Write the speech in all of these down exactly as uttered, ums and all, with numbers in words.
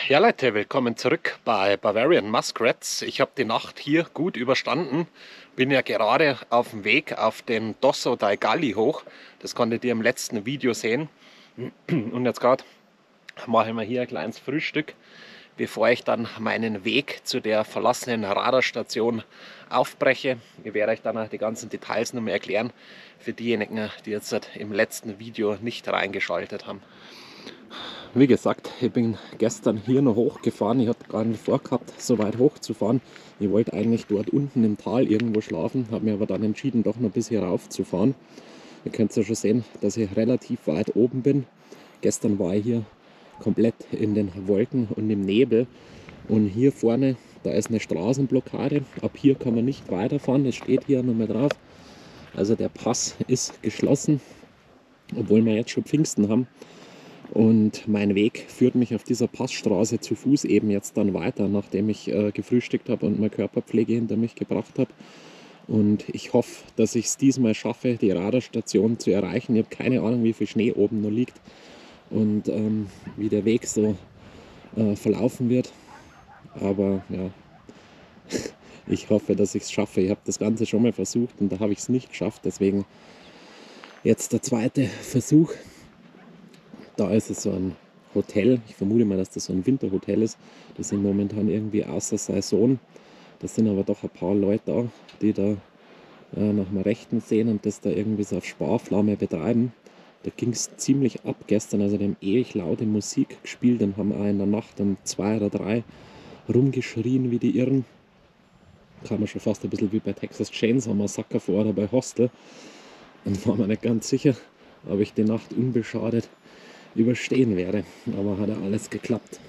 Ja Leute, willkommen zurück bei Bavarian Muskrats. Ich habe die Nacht hier gut überstanden. Bin ja gerade auf dem Weg auf den Dosso dei Galli hoch. Das konntet ihr im letzten Video sehen. Und jetzt gerade mache ich mir hier ein kleines Frühstück, bevor ich dann meinen Weg zu der verlassenen Radarstation aufbreche. Ich werde euch dann auch die ganzen Details noch mal erklären, für diejenigen, die jetzt im letzten Video nicht reingeschaltet haben. Wie gesagt, ich bin gestern hier noch hochgefahren. Ich hatte gar nicht vorgehabt, so weit hoch zu fahren. Ich wollte eigentlich dort unten im Tal irgendwo schlafen, habe mir aber dann entschieden, doch noch bis hier rauf zu fahren. Ihr könnt ja schon sehen, dass ich relativ weit oben bin. Gestern war ich hier komplett in den Wolken und im Nebel. Und hier vorne, da ist eine Straßenblockade. Ab hier kann man nicht weiterfahren, das steht hier nochmal drauf. Also der Pass ist geschlossen, obwohl wir jetzt schon Pfingsten haben. Und mein Weg führt mich auf dieser Passstraße zu Fuß eben jetzt dann weiter, nachdem ich äh, gefrühstückt habe und meine Körperpflege hinter mich gebracht habe. Und ich hoffe, dass ich es diesmal schaffe, die Radarstation zu erreichen. Ich habe keine Ahnung, wie viel Schnee oben noch liegt und ähm, wie der Weg so äh, verlaufen wird. Aber ja, ich hoffe, dass ich es schaffe. Ich habe das Ganze schon mal versucht und da habe ich es nicht geschafft. Deswegen jetzt der zweite Versuch. Da ist es so ein Hotel, ich vermute mal, dass das so ein Winterhotel ist. Das sind momentan irgendwie außer Saison. Da sind aber doch ein paar Leute da, die da äh, nach dem Rechten sehen und das da irgendwie so auf Sparflamme betreiben. Da ging es ziemlich ab gestern, also die haben ewig laute Musik gespielt und haben auch in der Nacht um zwei oder drei rumgeschrien wie die Irren. Kam mir schon fast ein bisschen wie bei Texas Chainsaw Massacre vor oder bei Hostel. Und war mir nicht ganz sicher, ob ich die Nacht unbeschadet überstehen werde, aber hat ja alles geklappt.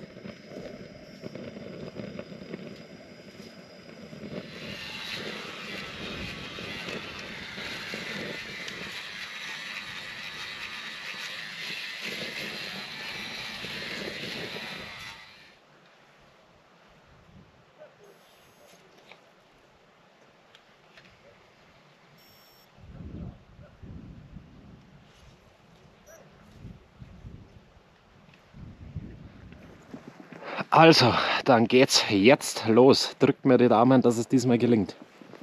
Also, dann geht's jetzt los. Drückt mir die Daumen, dass es diesmal gelingt.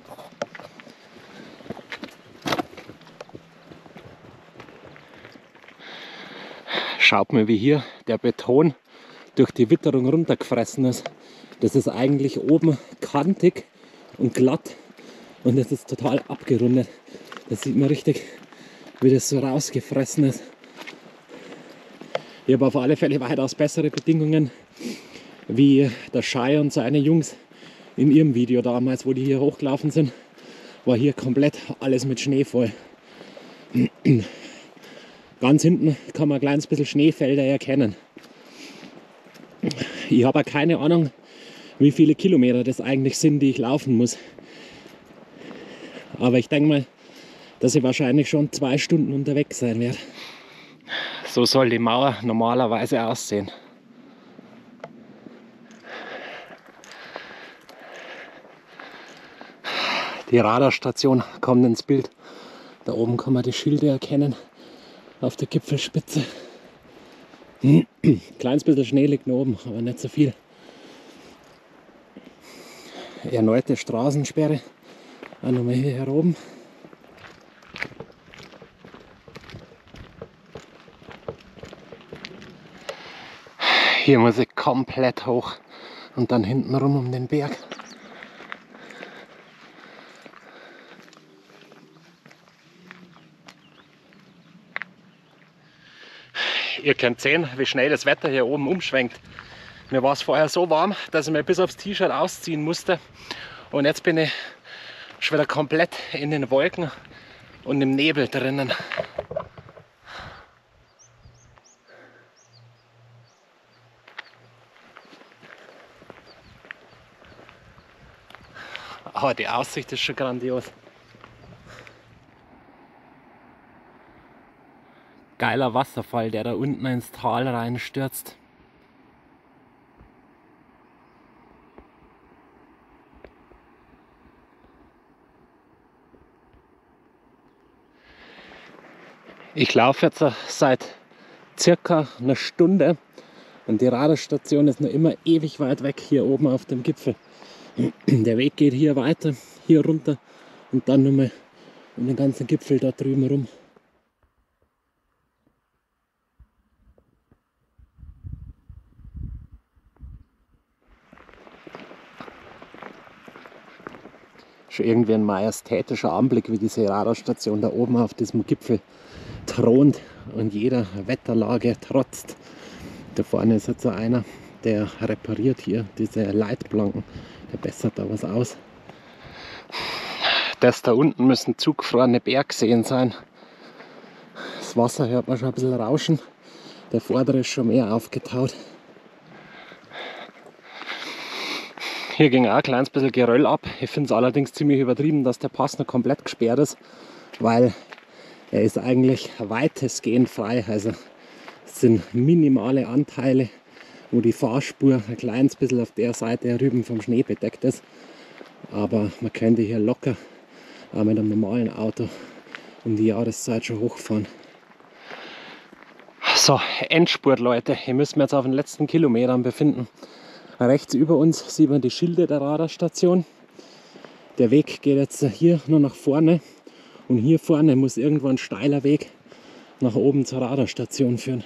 Schaut mal, wie hier der Beton durch die Witterung runtergefressen ist. Das ist eigentlich oben kantig und glatt und es ist total abgerundet. Das sieht man richtig, wie das so rausgefressen ist. Ich habe auf alle Fälle weitaus bessere Bedingungen wie der Shai und seine Jungs in ihrem Video damals, wo die hier hochgelaufen sind, war hier komplett alles mit Schnee voll. Ganz hinten kann man ein kleines bisschen Schneefelder erkennen. Ich habe keine Ahnung, wie viele Kilometer das eigentlich sind, die ich laufen muss. Aber ich denke mal, dass ich wahrscheinlich schon zwei Stunden unterwegs sein werde. So soll die Mauer normalerweise aussehen. Die Radarstation kommt ins Bild. Da oben kann man die Schilder erkennen auf der Gipfelspitze. Kleines bisschen Schnee liegt noch oben, aber nicht so viel. Erneute Straßensperre. Auch nochmal hier heroben. Hier muss ich komplett hoch und dann hinten rum um den Berg. Ihr könnt sehen, wie schnell das Wetter hier oben umschwenkt. Mir war es vorher so warm, dass ich mir bis aufs T-Shirt ausziehen musste. Und jetzt bin ich schon wieder komplett in den Wolken und im Nebel drinnen. Aber die Aussicht ist schon grandios. Geiler Wasserfall, der da unten ins Tal reinstürzt. Ich laufe jetzt seit circa einer Stunde Und die Radarstation ist noch immer ewig weit weg hier oben auf dem Gipfel. Der Weg geht hier weiter, hier runter und dann nochmal um den ganzen Gipfel da drüben rum. Schon irgendwie ein majestätischer Anblick, wie diese Radarstation da oben auf diesem Gipfel thront und jeder Wetterlage trotzt. Da vorne ist jetzt so einer, der repariert hier diese Leitplanken, der bessert da was aus. Das da unten müssen zugefrorene Bergseen sein. Das Wasser hört man schon ein bisschen rauschen, der vordere ist schon mehr aufgetaut. Hier ging auch ein kleines bisschen Geröll ab. Ich finde es allerdings ziemlich übertrieben, dass der Pass noch komplett gesperrt ist, weil er ist eigentlich weitestgehend frei. Also es sind minimale Anteile, wo die Fahrspur ein kleines bisschen auf der Seite drüben vom Schnee bedeckt ist. Aber man könnte hier locker auch mit einem normalen Auto um die Jahreszeit schon hochfahren. So, Endspurt, Leute. Hier müssen wir jetzt auf den letzten Kilometern befinden. Rechts über uns sieht man die Schilder der Radarstation. Der Weg geht jetzt hier nur nach vorne und hier vorne muss irgendwo ein steiler Weg nach oben zur Radarstation führen.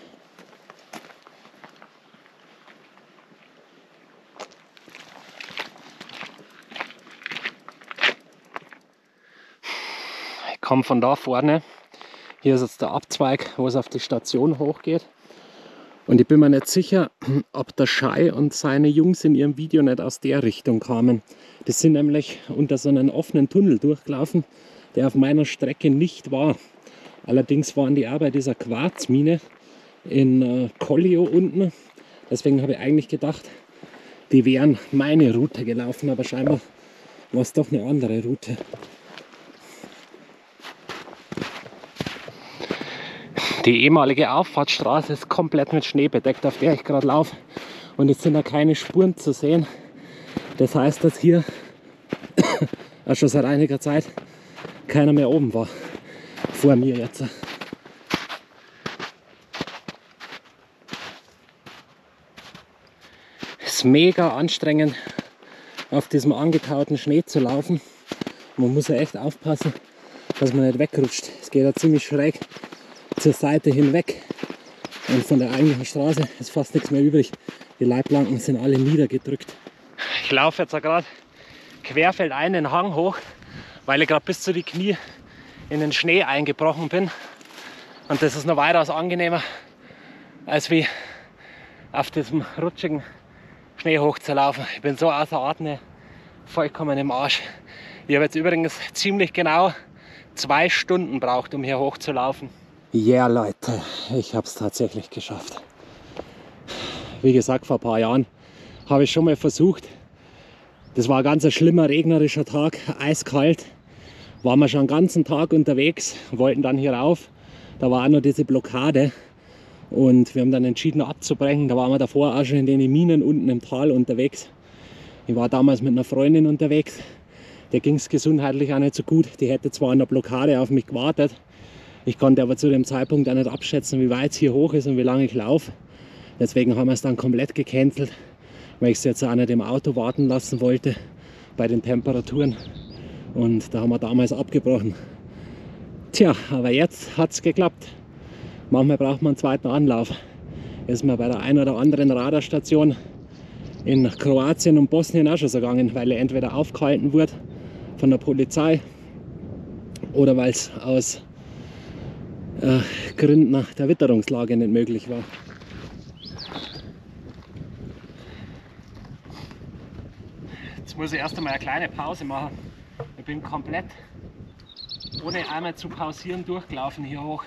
Ich komme von da vorne. Hier ist jetzt der Abzweig, wo es auf die Station hochgeht. Und ich bin mir nicht sicher, ob der Schei und seine Jungs in ihrem Video nicht aus der Richtung kamen. Die sind nämlich unter so einem offenen Tunnel durchgelaufen, der auf meiner Strecke nicht war. Allerdings waren die auch bei dieser Quarzmine in äh, Collio unten. Deswegen habe ich eigentlich gedacht, die wären meine Route gelaufen, aber scheinbar war es doch eine andere Route. Die ehemalige Auffahrtsstraße ist komplett mit Schnee bedeckt, auf der ich gerade laufe. Und es sind da keine Spuren zu sehen. Das heißt, dass hier auch schon seit einiger Zeit keiner mehr oben war. Vor mir jetzt. Es ist mega anstrengend, auf diesem angetauten Schnee zu laufen. Man muss ja echt aufpassen, dass man nicht wegrutscht. Es geht ja ziemlich schräg zur Seite hinweg und von der eigentlichen Straße ist fast nichts mehr übrig. Die Leitplanken sind alle niedergedrückt. Ich laufe jetzt gerade querfeldein den Hang hoch, weil ich gerade bis zu die Knie in den Schnee eingebrochen bin. Und das ist noch weitaus angenehmer, als wie auf diesem rutschigen Schnee hochzulaufen. Ich bin so außer Atem, vollkommen im Arsch. Ich habe jetzt übrigens ziemlich genau zwei Stunden gebraucht, um hier hochzulaufen. Ja, yeah, Leute, ich habe es tatsächlich geschafft. Wie gesagt, vor ein paar Jahren habe ich schon mal versucht. Das war ein ganz schlimmer regnerischer Tag, eiskalt. Waren wir schon den ganzen Tag unterwegs, wollten dann hier rauf. Da war auch noch diese Blockade und wir haben dann entschieden abzubrechen. Da waren wir davor auch schon in den Minen unten im Tal unterwegs. Ich war damals mit einer Freundin unterwegs. Der ging es gesundheitlich auch nicht so gut. Die hätte zwar an der Blockade auf mich gewartet. Ich konnte aber zu dem Zeitpunkt auch nicht abschätzen, wie weit es hier hoch ist und wie lange ich laufe. Deswegen haben wir es dann komplett gecancelt, weil ich es jetzt auch nicht im Auto warten lassen wollte bei den Temperaturen. Und da haben wir damals abgebrochen. Tja, aber jetzt hat es geklappt. Manchmal braucht man einen zweiten Anlauf. Ist mir bei der einen oder anderen Radarstation in Kroatien und Bosnien auch schon so gegangen, weil er entweder aufgehalten wurde von der Polizei oder weil es aus äh, Gründen der Witterungslage nicht möglich war. Jetzt muss ich erst einmal eine kleine Pause machen. Ich bin komplett ohne einmal zu pausieren durchgelaufen hier hoch.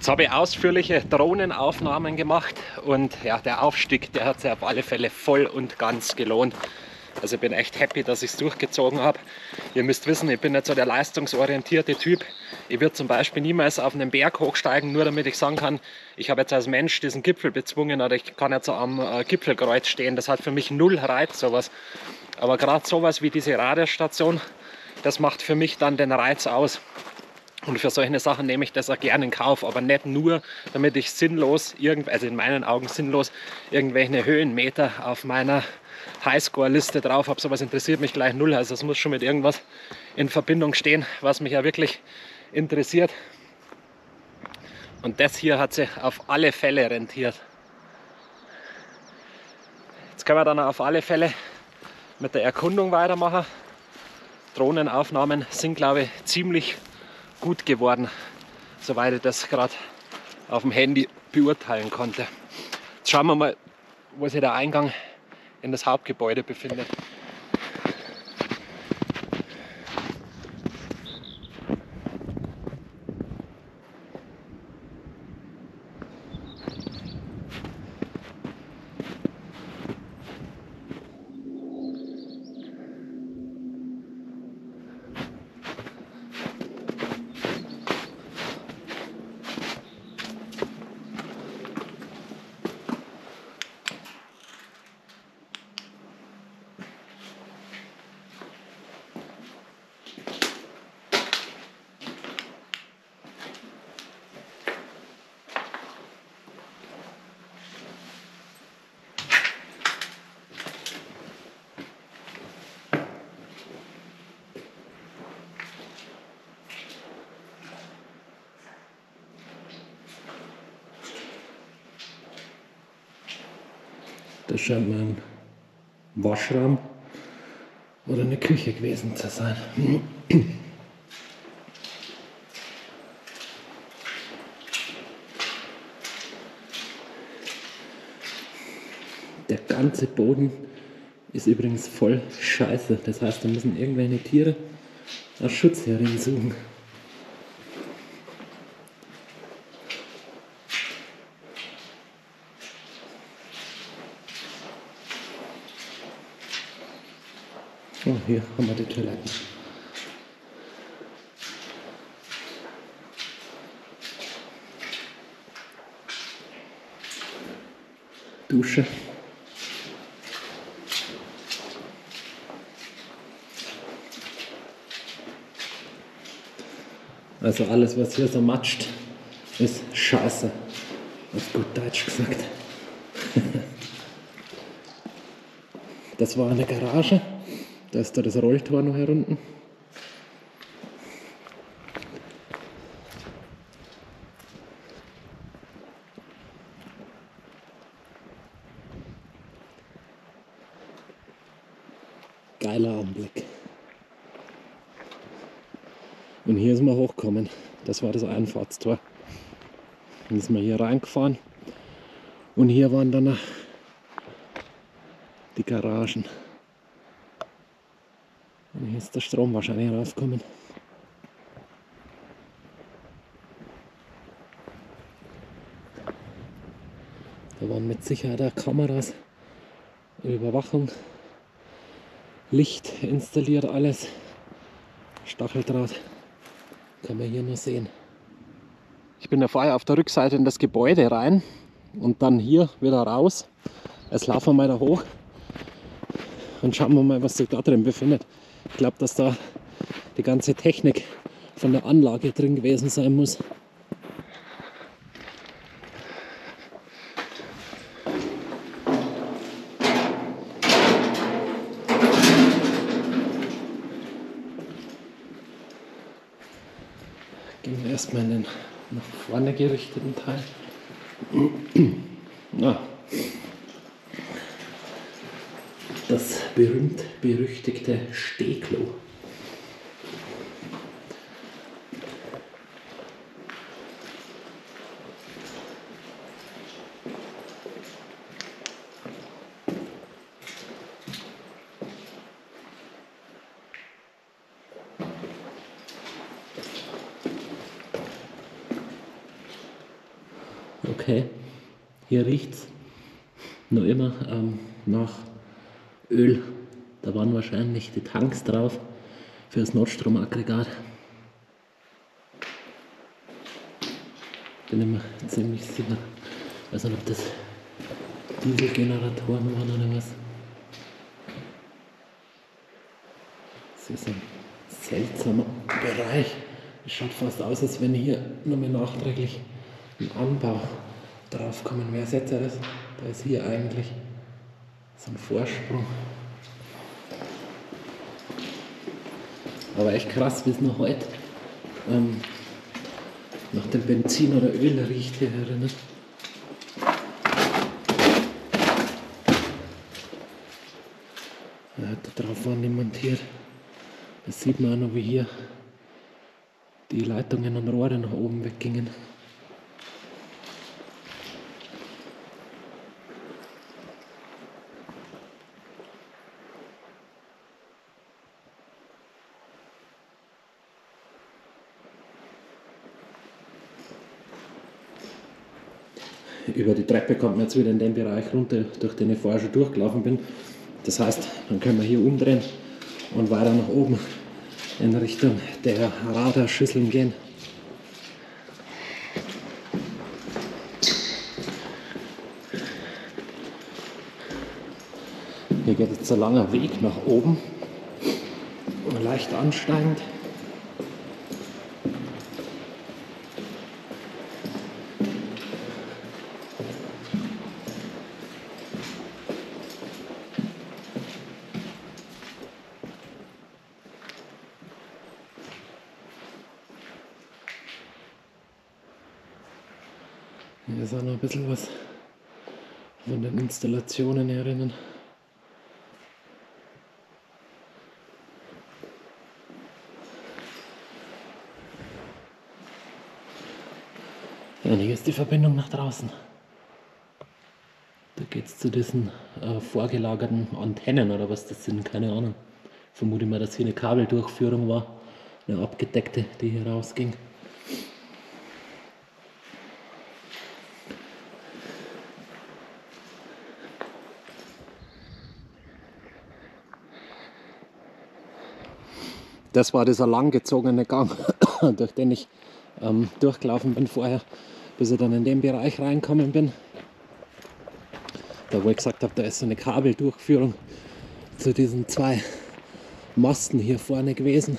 Jetzt habe ich ausführliche Drohnenaufnahmen gemacht und ja, der Aufstieg, der hat sich auf alle Fälle voll und ganz gelohnt. Also ich bin echt happy, dass ich es durchgezogen habe. Ihr müsst wissen, ich bin nicht so der leistungsorientierte Typ. Ich würde zum Beispiel niemals auf einen Berg hochsteigen, nur damit ich sagen kann, ich habe jetzt als Mensch diesen Gipfel bezwungen oder ich kann jetzt am Gipfelkreuz stehen. Das hat für mich null Reiz, sowas. Aber gerade sowas wie diese Radiostation, das macht für mich dann den Reiz aus. Und für solche Sachen nehme ich das auch gerne in Kauf, aber nicht nur, damit ich sinnlos, also in meinen Augen sinnlos, irgendwelche Höhenmeter auf meiner Highscore-Liste drauf habe. Sowas interessiert mich gleich null. Also es muss schon mit irgendwas in Verbindung stehen, was mich ja wirklich interessiert. Und das hier hat sich auf alle Fälle rentiert. Jetzt können wir dann auf alle Fälle mit der Erkundung weitermachen. Drohnenaufnahmen sind, glaube ich, ziemlich gut geworden, soweit ich das gerade auf dem Handy beurteilen konnte. Jetzt schauen wir mal, wo sich der Eingang in das Hauptgebäude befindet. Das scheint mir ein Waschraum oder eine Küche gewesen zu sein. Der ganze Boden ist übrigens voll Scheiße. Das heißt, da müssen irgendwelche Tiere als Schutz suchen. Oh, hier haben wir die Toiletten. Dusche. Also alles, was hier so matscht, ist Scheiße. Auf gut Deutsch gesagt. Das war eine Garage. Da ist da das Rolltor noch herunten. Geiler Anblick. Und hier sind wir hochgekommen. Das war das Einfahrtstor. Dann sind wir hier reingefahren. Und hier waren dann die Garagen. Und hier ist der Strom wahrscheinlich rausgekommen. Da waren mit Sicherheit auch Kameras, Überwachung, Licht installiert, alles. Stacheldraht kann man hier nur sehen. Ich bin da vorher auf der Rückseite in das Gebäude rein und dann hier wieder raus. Jetzt laufen wir mal da hoch und schauen wir mal, was sich da drin befindet. Ich glaube, dass da die ganze Technik von der Anlage drin gewesen sein muss. Gehen wir erstmal in den nach vorne gerichteten Teil. Ah. Das berühmt-berüchtigte Stehklo. okay, hier riecht es noch immer ähm, nach Öl. Da waren wahrscheinlich die Tanks drauf für das Notstromaggregat. Bin ich mir ziemlich sicher. Ich weiß nicht, ob das Dieselgeneratoren waren oder was. Das ist ein seltsamer Bereich. Es schaut fast aus, als wenn hier nochmal nachträglich ein Anbau draufkommen wäre. Seht ihr das? Da ist hier eigentlich so ein Vorsprung. Aber echt krass, wie es noch heute ähm, nach dem Benzin oder Öl riecht hier erinnert. Ja, da drauf waren die montiert. Das sieht man auch noch, wie hier die Leitungen und Rohre nach oben weggingen. Über die Treppe kommt man jetzt wieder in den Bereich runter, durch den ich vorher schon durchgelaufen bin. Das heißt, dann können wir hier umdrehen und weiter nach oben in Richtung der Radarschüsseln gehen. Hier geht jetzt ein langer Weg nach oben, leicht ansteigend. Hier ist auch noch ein bisschen was von den Installationen erinnern. Ja, und hier ist die Verbindung nach draußen. Da geht es zu diesen äh, vorgelagerten Antennen oder was das sind, keine Ahnung. Vermute mal, dass hier eine Kabeldurchführung war, eine abgedeckte, die hier rausging. Das war dieser langgezogene Gang, durch den ich ähm, durchgelaufen bin vorher, bis ich dann in den Bereich reinkommen bin. Da wo ich gesagt habe, da ist so eine Kabeldurchführung zu diesen zwei Masten hier vorne gewesen.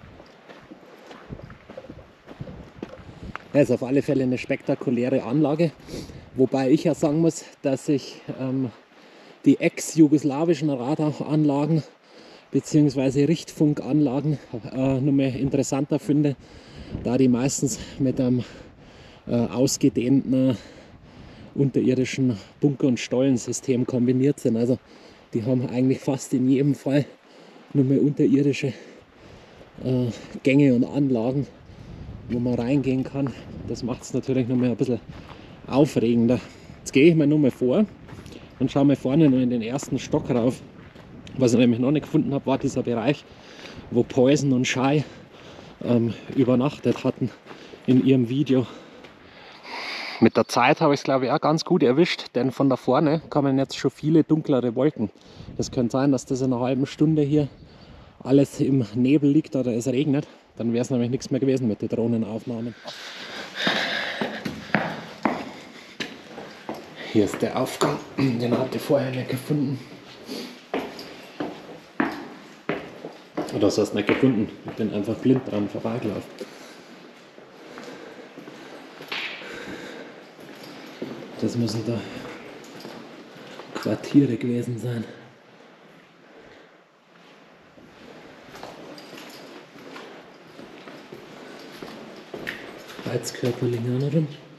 Ja, ist auf alle Fälle eine spektakuläre Anlage, wobei ich ja sagen muss, dass ich ähm, die ex-jugoslawischen Radaranlagen bzw. Richtfunkanlagen äh, noch mehr interessanter finde, da die meistens mit einem äh, ausgedehnten äh, unterirdischen Bunker- und Stollensystem kombiniert sind. Also die haben eigentlich fast in jedem Fall nur mehr unterirdische äh, Gänge und Anlagen, wo man reingehen kann. Das macht es natürlich noch mal ein bisschen aufregender. Jetzt gehe ich mal nur mal vor und schaue mal vorne noch in den ersten Stock rauf. Was ich nämlich noch nicht gefunden habe, war dieser Bereich, wo Poison und Shy ähm, übernachtet hatten in ihrem Video. Mit der Zeit habe ich es, glaube ich, auch ganz gut erwischt, denn von da vorne kommen jetzt schon viele dunklere Wolken. Das könnte sein, dass das in einer halben Stunde hier alles im Nebel liegt oder es regnet. Dann wäre es nämlich nichts mehr gewesen mit den Drohnenaufnahmen. Hier ist der Aufgang, den hatte ich vorher nicht gefunden. Oder hast du es nicht gefunden? Ich bin einfach blind dran vorbeigelaufen. Das müssen da Quartiere gewesen sein. Heizkörperlinge oder?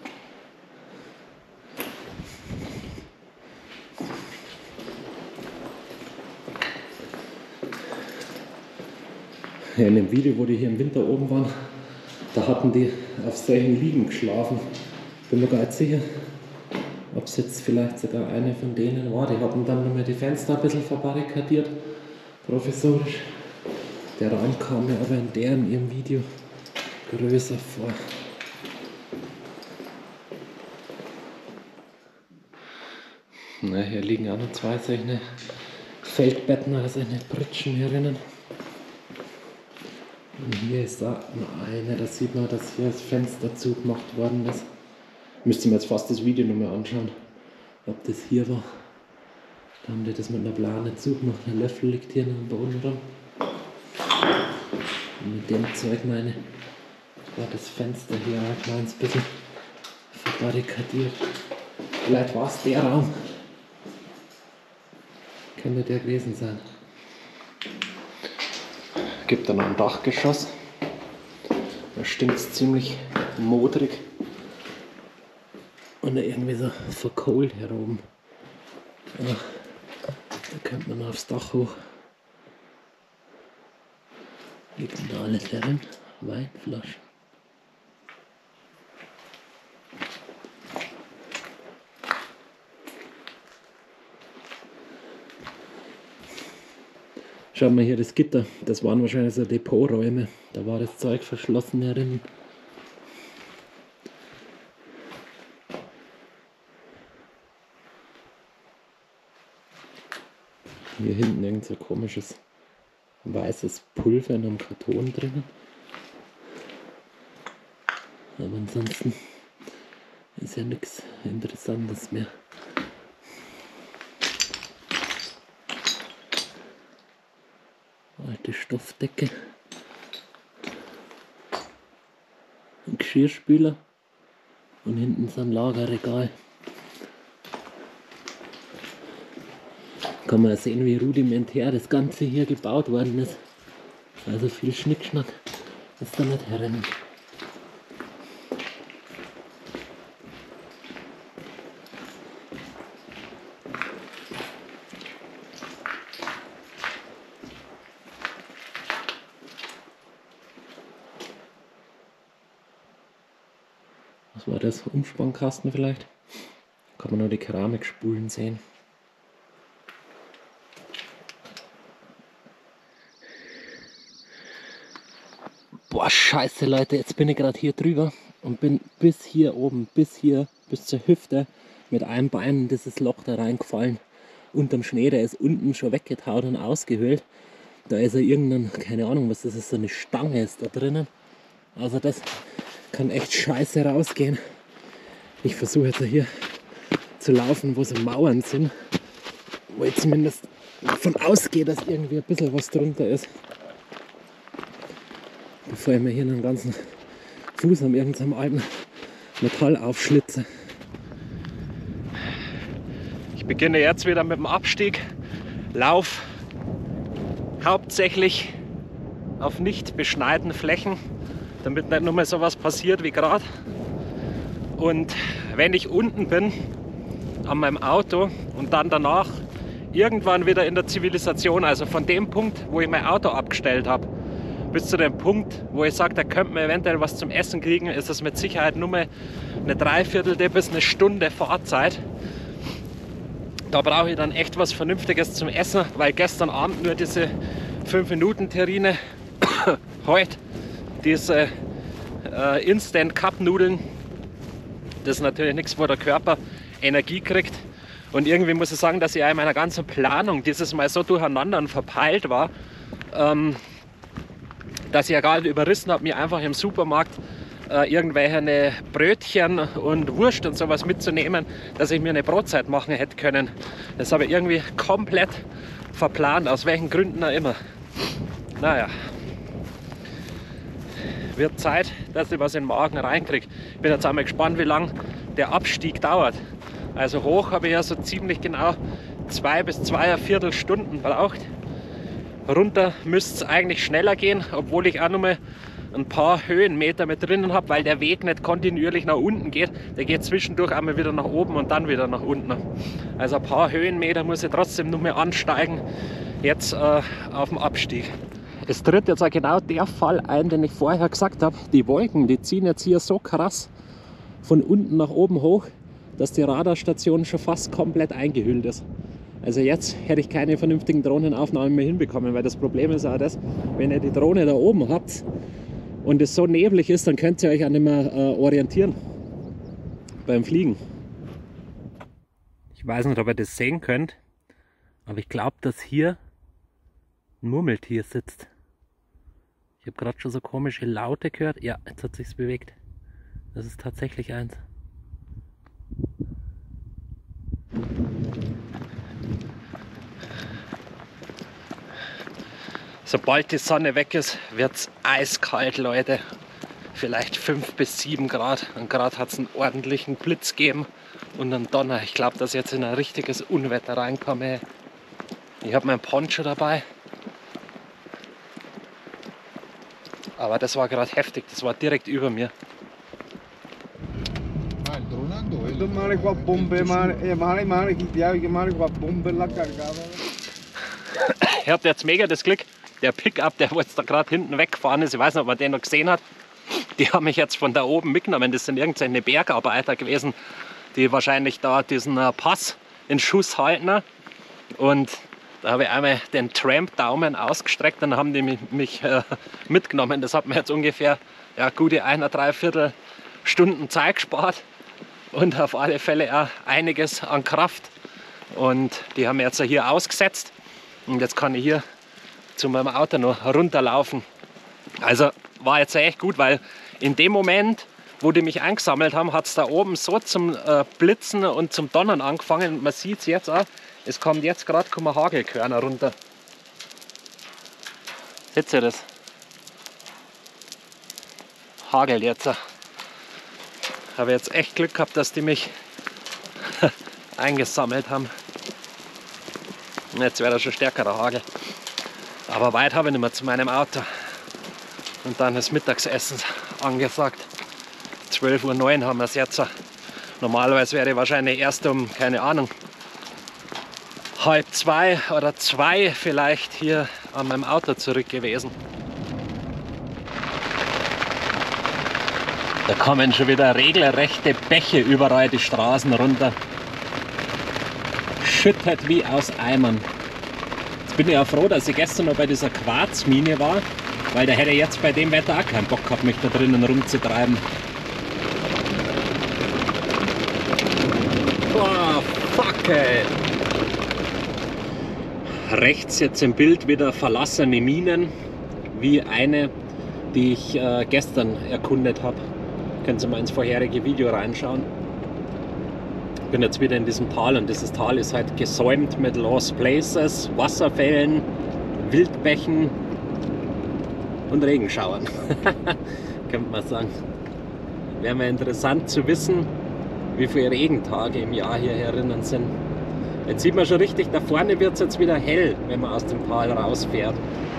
Ja, in dem Video, wo die hier im Winter oben waren, da hatten die auf solchen Liegen geschlafen. Bin mir gar nicht sicher, ob es jetzt vielleicht sogar eine von denen war. Die hatten dann nochmal die Fenster ein bisschen verbarrikadiert, provisorisch. Der Raum kam mir aber in deren ihrem Video größer vor. Ne, hier liegen auch noch zwei solche Feldbetten, also eine Pritschen hier drinnen. Und hier ist da noch eine, da sieht man, dass hier das Fenster zugemacht worden ist. Müsste mir jetzt fast das Video noch mal anschauen, ob das hier war. Da haben die das mit einer Plane zugemacht. Der Löffel liegt hier noch am Boden rum. Und mit dem Zeug meine, war das Fenster hier ein kleines bisschen verbarrikadiert. Vielleicht war es der Raum. Könnte der gewesen sein. Gibt da noch ein Dachgeschoss. Da stinkt es ziemlich modrig. Und irgendwie so verkohlt hier oben. Ja, da könnte man aufs Dach hoch. Liegt denn da alles drin? Weinflaschen. Schaut mal hier das Gitter, das waren wahrscheinlich so Depoträume, da war das Zeug verschlossen herin. Hier hinten irgend so komisches weißes Pulver in einem Karton drinnen. Aber ansonsten ist ja nichts Interessantes mehr. Alte Stoffdecke. Ein Geschirrspüler. Und hinten ist ein Lagerregal. Kann man sehen, wie rudimentär das Ganze hier gebaut worden ist. Also viel Schnickschnack ist da nicht herin. Was war das? Umspannkasten vielleicht? Kann man nur die Keramikspulen sehen. Boah, scheiße Leute, jetzt bin ich gerade hier drüber und bin bis hier oben, bis hier, bis zur Hüfte mit einem Bein in dieses Loch da reingefallen. Unterm Schnee, der ist unten schon weggetaut und ausgehöhlt. Da ist ja irgendein, keine Ahnung was das ist, so eine Stange ist da drinnen. Also das kann echt scheiße rausgehen. Ich versuche jetzt hier zu laufen, wo so Mauern sind, wo ich zumindest davon ausgehe, dass irgendwie ein bisschen was drunter ist. Bevor ich mir hier einen ganzen Fuß an irgendeinem alten Metall aufschlitze. Ich beginne jetzt wieder mit dem Abstieg. Lauf hauptsächlich auf nicht beschneiten Flächen, damit nicht nur mal so was passiert wie gerade. Und wenn ich unten bin an meinem Auto und dann danach irgendwann wieder in der Zivilisation, also von dem Punkt, wo ich mein Auto abgestellt habe, bis zu dem Punkt, wo ich sage, da könnte man eventuell was zum Essen kriegen, ist es mit Sicherheit nur mal eine Dreiviertel bis eine Stunde Fahrzeit. Da brauche ich dann echt was Vernünftiges zum Essen, weil gestern Abend nur diese fünf Minuten Terrine, heute diese äh, Instant Cup Nudeln, das ist natürlich nichts, wo der Körper Energie kriegt. Und irgendwie muss ich sagen, dass ich in meiner ganzen Planung dieses Mal so durcheinander und verpeilt war, ähm, dass ich ja gerade überrissen habe, mir einfach im Supermarkt äh, irgendwelche Brötchen und Wurst und sowas mitzunehmen, dass ich mir eine Brotzeit machen hätte können. Das habe ich irgendwie komplett verplant, aus welchen Gründen auch immer. Naja, wird Zeit, dass ich was in den Magen reinkriege. Ich bin jetzt einmal gespannt, wie lange der Abstieg dauert. Also hoch habe ich ja so ziemlich genau zwei bis zweieinviertel Stunden braucht. Runter müsste es eigentlich schneller gehen, obwohl ich auch noch mal ein paar Höhenmeter mit drinnen habe, weil der Weg nicht kontinuierlich nach unten geht. Der geht zwischendurch einmal wieder nach oben und dann wieder nach unten. Also ein paar Höhenmeter muss ich trotzdem noch mal ansteigen, jetzt äh, auf dem Abstieg. Es tritt jetzt auch genau der Fall ein, den ich vorher gesagt habe. Die Wolken, die ziehen jetzt hier so krass von unten nach oben hoch, dass die Radarstation schon fast komplett eingehüllt ist. Also jetzt hätte ich keine vernünftigen Drohnenaufnahmen mehr hinbekommen, weil das Problem ist auch das, wenn ihr die Drohne da oben habt und es so neblig ist, dann könnt ihr euch auch nicht mehr äh, orientieren beim Fliegen. Ich Ich weiß nicht, ob ihr das sehen könnt, aber ich glaube, dass hier ein Murmeltier sitzt. Ich habe gerade schon so komische Laute gehört. Ja, jetzt hat sich's bewegt. Das ist tatsächlich eins. Sobald die Sonne weg ist, wird es eiskalt, Leute. Vielleicht fünf bis sieben Grad. Und gerade hat es einen ordentlichen Blitz gegeben und einen Donner. Ich glaube, dass jetzt in ein richtiges Unwetter reinkomme. Ich habe mein Poncho dabei. Aber das war gerade heftig, das war direkt über mir. Ich hatte jetzt mega das Glück, der Pickup, der wo jetzt da gerade hinten weggefahren ist, ich weiß nicht, ob man den noch gesehen hat, die haben mich jetzt von da oben mitgenommen. Das sind irgendwelche Bergarbeiter gewesen, die wahrscheinlich da diesen Pass in Schuss halten. Und da habe ich einmal den Tramp-Daumen ausgestreckt und dann haben die mich, mich äh, mitgenommen. Das hat mir jetzt ungefähr ja, gute eine, dreiviertel Stunden Zeit gespart und auf alle Fälle auch einiges an Kraft. Und die haben mir jetzt hier ausgesetzt und jetzt kann ich hier zu meinem Auto noch runterlaufen. Also war jetzt echt gut, weil in dem Moment, wo die mich eingesammelt haben, hat es da oben so zum äh, Blitzen und zum Donnern angefangen. Man sieht es jetzt auch. Es kommt jetzt gerade Hagelkörner runter. Seht ihr das? Hagelt jetzt. Habe jetzt echt Glück gehabt, dass die mich eingesammelt haben. Jetzt wäre das schon stärkerer Hagel. Aber weit habe ich nicht mehr zu meinem Auto. Und dann ist Mittagsessen angesagt. zwölf Uhr neun haben wir es jetzt. Normalerweise wäre ich wahrscheinlich erst um, keine Ahnung, halb zwei oder zwei vielleicht hier an meinem Auto zurück gewesen. Da kommen schon wieder regelrechte Bäche überall die Straßen runter. Schüttet wie aus Eimern. Jetzt bin ich ja froh, dass ich gestern noch bei dieser Quarzmine war, weil da hätte ich jetzt bei dem Wetter auch keinen Bock gehabt, mich da drinnen rumzutreiben. Oh, fuck ey. Rechts jetzt im Bild wieder verlassene Minen, wie eine, die ich äh, gestern erkundet habe. Können Sie mal ins vorherige Video reinschauen. Ich bin jetzt wieder in diesem Tal und dieses Tal ist halt gesäumt mit Lost Places, Wasserfällen, Wildbächen und Regenschauern. Könnte man sagen. Wäre mal interessant zu wissen, wie viele Regentage im Jahr hier herinnen sind. Jetzt sieht man schon richtig, da vorne wird es jetzt wieder hell, wenn man aus dem Tal rausfährt.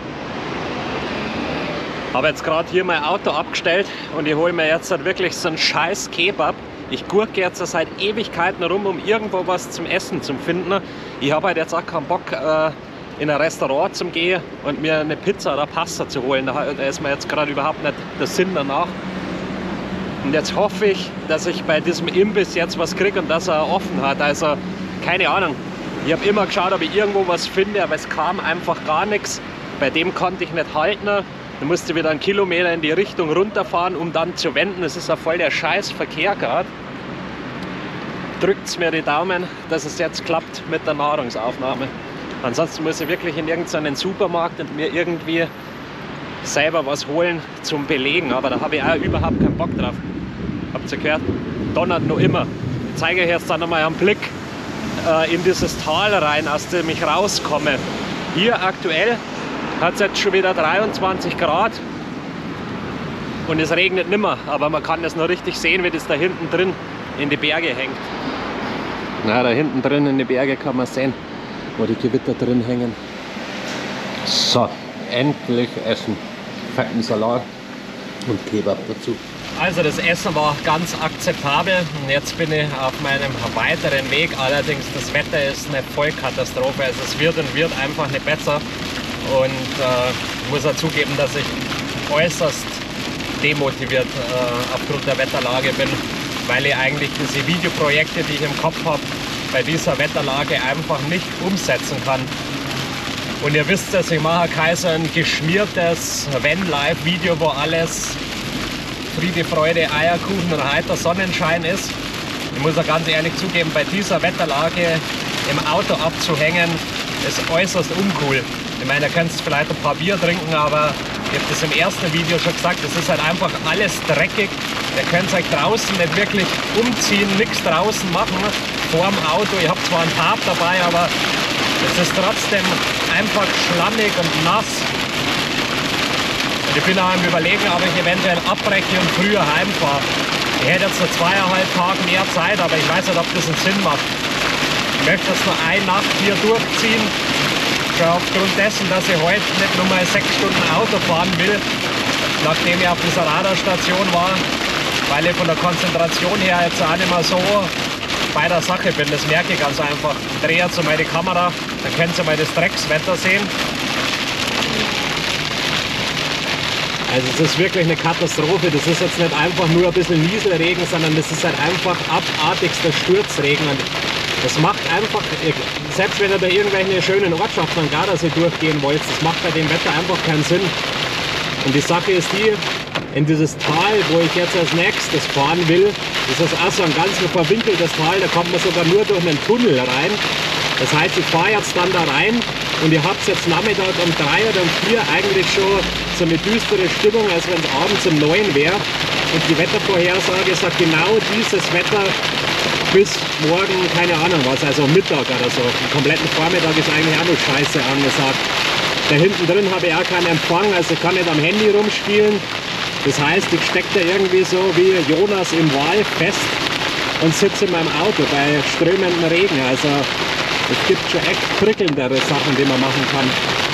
Ich habe jetzt gerade hier mein Auto abgestellt und ich hole mir jetzt halt wirklich so einen scheiß Kebab. Ich gurke jetzt seit Ewigkeiten rum, um irgendwo was zum Essen zu finden. Ich habe halt jetzt auch keinen Bock, äh, in ein Restaurant zu gehen und mir eine Pizza oder Pasta zu holen. Da, da ist mir jetzt gerade überhaupt nicht der Sinn danach. Und jetzt hoffe ich, dass ich bei diesem Imbiss jetzt was kriege und dass er offen hat. Also keine Ahnung. Ich habe immer geschaut, ob ich irgendwo was finde, aber es kam einfach gar nichts. Bei dem konnte ich nicht halten. Da musste ich wieder einen Kilometer in die Richtung runterfahren, um dann zu wenden. Es ist ja voll der scheiß Verkehr gerade. Drückt mir die Daumen, dass es jetzt klappt mit der Nahrungsaufnahme. Ansonsten muss ich wirklich in irgendeinen Supermarkt und mir irgendwie selber was holen zum Belegen. Aber da habe ich auch überhaupt keinen Bock drauf. Habt ihr gehört? Donnert noch immer. Ich zeige euch jetzt dann nochmal einen Blick äh, in dieses Tal rein, aus dem ich rauskomme. Hier aktuell hat es jetzt schon wieder dreiundzwanzig Grad und es regnet nimmer, aber man kann das noch richtig sehen, wie das da hinten drin in die Berge hängt. Na, da hinten drin in die Berge kann man sehen, wo die Gewitter drin hängen. So, endlich essen. Fetten Salat und Kebab dazu. Also das Essen war ganz akzeptabel und jetzt bin ich auf meinem weiteren Weg. Allerdings das Wetter ist eine Vollkatastrophe. Also es wird und wird einfach nicht besser. Und äh, ich muss auch zugeben, dass ich äußerst demotiviert äh, aufgrund der Wetterlage bin, weil ich eigentlich diese Videoprojekte, die ich im Kopf habe, bei dieser Wetterlage einfach nicht umsetzen kann. Und ihr wisst es, ich mache kein so ein geschmiertes Van-Life-Video, wo alles Friede, Freude, Eierkuchen und heiter Sonnenschein ist. Ich muss auch ganz ehrlich zugeben, bei dieser Wetterlage im Auto abzuhängen, ist äußerst uncool. Ich meine, ihr könnt vielleicht ein paar Bier trinken, aber ich habe das im ersten Video schon gesagt, es ist halt einfach alles dreckig. Ihr könnt euch draußen nicht wirklich umziehen, nichts draußen machen vor dem Auto. Ich habe zwar einen Tarp dabei, aber es ist trotzdem einfach schlammig und nass. Und ich bin auch am Überlegen, ob ich eventuell abbreche und früher heimfahre. Ich hätte jetzt noch zweieinhalb Tage mehr Zeit, aber ich weiß nicht, ob das einen Sinn macht. Ich möchte jetzt nur eine Nacht hier durchziehen. Schon aufgrund dessen, dass ich heute nicht nur mal sechs Stunden Auto fahren will, nachdem ich auf dieser Radarstation war, weil ich von der Konzentration her jetzt auch nicht mehr so bei der Sache bin. Das merke ich ganz einfach. Ich drehe jetzt mal die Kamera, dann könnt ihr mal das Dreckswetter sehen. Also es ist wirklich eine Katastrophe. Das ist jetzt nicht einfach nur ein bisschen Nieselregen, sondern das ist halt einfach abartigster Sturzregen. Und das macht einfach, selbst wenn ihr da irgendwelche schönen Ortschaften an Gardasee durchgehen wollt, das macht bei dem Wetter einfach keinen Sinn. Und die Sache ist die, in dieses Tal, wo ich jetzt als nächstes fahren will, das ist auch so ein ganz verwinkeltes Tal, da kommt man sogar nur durch einen Tunnel rein. Das heißt, ich fahre jetzt dann da rein und ihr habt jetzt Nachmittag um drei oder um vier eigentlich schon so eine düstere Stimmung, als wenn es abends um neun wäre. Und die Wettervorhersage sagt genau dieses Wetter bis morgen, keine Ahnung was, also Mittag oder so. Den kompletten Vormittag ist eigentlich auch noch scheiße angesagt. Da hinten drin habe ich auch keinen Empfang, also ich kann nicht am Handy rumspielen. Das heißt, ich stecke da irgendwie so wie Jonas im Wal fest und sitze in meinem Auto bei strömendem Regen. Also es gibt schon echt prickelndere Sachen, die man machen kann.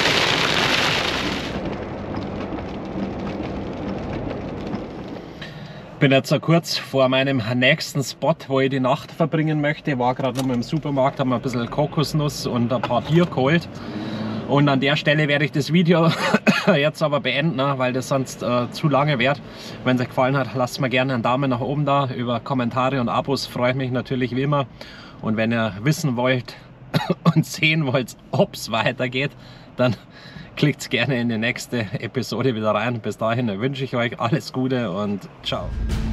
Ich bin jetzt so kurz vor meinem nächsten Spot, wo ich die Nacht verbringen möchte. Ich war gerade noch mal im Supermarkt, habe mir ein bisschen Kokosnuss und ein paar Bier geholt. Und an der Stelle werde ich das Video jetzt aber beenden, weil das sonst äh, zu lange wird. Wenn es euch gefallen hat, lasst mir gerne einen Daumen nach oben da. Über Kommentare und Abos freue ich mich natürlich wie immer. Und wenn ihr wissen wollt und sehen wollt, ob es weitergeht, dann klickt gerne in die nächste Episode wieder rein. Bis dahin wünsche ich euch alles Gute und ciao.